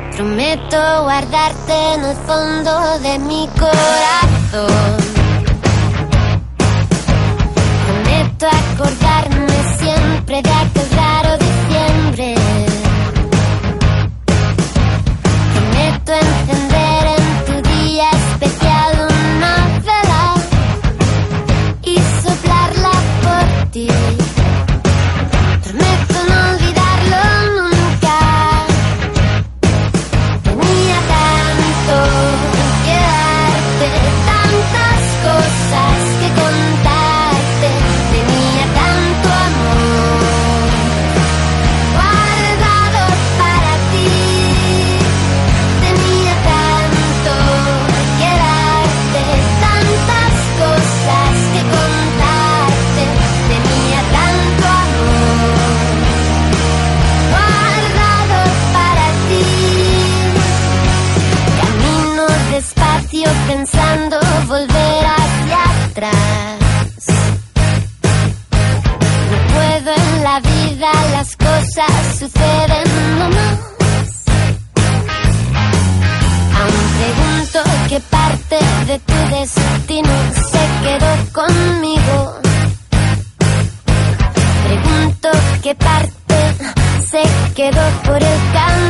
Prometo guardarte en el fondo de mi corazón. Prometo acordarme siempre de aquel raro diciembre. Prometo encender en tu día especial una vela y soplarla por ti. Prometo no olvidarlo nunca. Tenía tanto que darte, tantas cosas que contarte. Tenía tanto amor guardado para ti. Tenía tanto que darte, tantas cosas que contarte. Tenía tanto amor guardado para ti. Camino despacio pensando volver hacia atrás. No puedo en la vida, las cosas suceden nomás. Aún pregunto qué parte de tu destino se quedó conmigo. Pregunto qué parte se quedó por el camino.